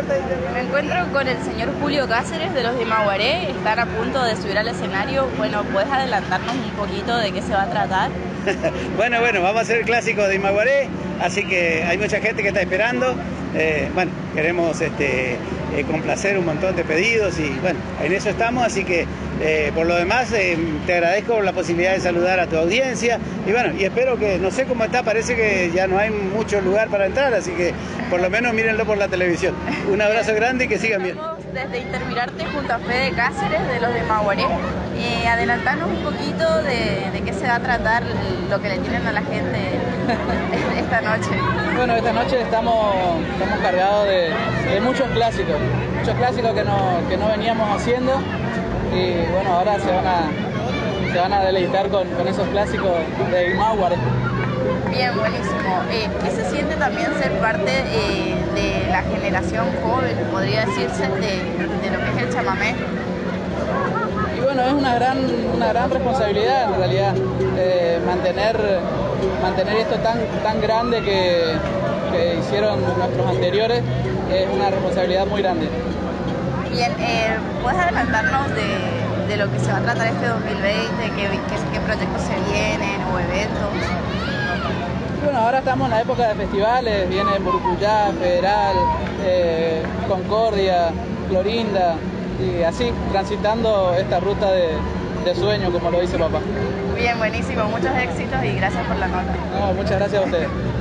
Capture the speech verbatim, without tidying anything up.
Me encuentro con el señor Julio Cáceres de los de Imaguaré. Están a punto de subir al escenario. Bueno, ¿puedes adelantarnos un poquito de qué se va a tratar? Bueno, bueno, vamos a hacer el clásico de Imaguaré, así que hay mucha gente que está esperando. Eh, bueno, queremos este, eh, complacer un montón de pedidos y bueno, en eso estamos, así que eh, por lo demás eh, te agradezco la posibilidad de saludar a tu audiencia y bueno, y espero que, no sé cómo está, parece que ya no hay mucho lugar para entrar, así que por lo menos mírenlo por la televisión. Un abrazo grande y que sigan bien. Estamos desde Intermirarte junto a Fede Cáceres de los de Imaguaré. Eh, adelantarnos un poquito de, de qué se va a tratar lo que le tienen a la gente esta noche. Bueno, esta noche estamos, estamos cargados de, de muchos clásicos, muchos clásicos que no, que no veníamos haciendo y bueno, ahora se van a, se van a deleitar con, con esos clásicos de Imaguaré. Bien, buenísimo. Eh, ¿Qué se siente también ser parte eh, de la generación joven, podría decirse, de, de lo que es el chamamé? Y bueno, es una gran, una gran responsabilidad en realidad, eh, mantener, mantener esto tan, tan grande que, que hicieron nuestros anteriores, es una responsabilidad muy grande. Bien, eh, ¿puedes adelantarnos de, de lo que se va a tratar este dos mil veinte? ¿Qué, qué, qué proyectos se vienen o eventos? Bueno, ahora estamos en la época de festivales, viene Murucuyá, Federal, eh, Concordia, Clorinda, y así, transitando esta ruta de, de sueño, como lo dice papá. Bien, buenísimo, muchos éxitos y gracias por la nota. No, muchas gracias a ustedes.